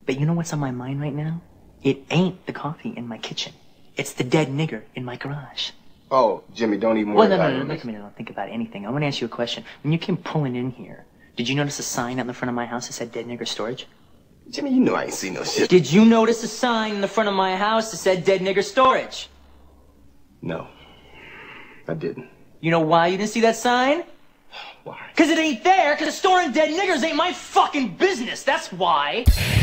But you know what's on my mind right now? It ain't the coffee in my kitchen. It's the dead nigger in my garage. Oh, Jimmy, don't even worry about it. No, look at me, don't think about anything. I want to ask you a question. When you came pulling in here, did you notice a sign out in the front of my house that said dead nigger storage? Jimmy, you know I ain't seen no shit. Did you notice a sign in the front of my house that said dead nigger storage? No, I didn't. You know why you didn't see that sign? Why? Because it ain't there, because storing dead niggers ain't my fucking business, that's why.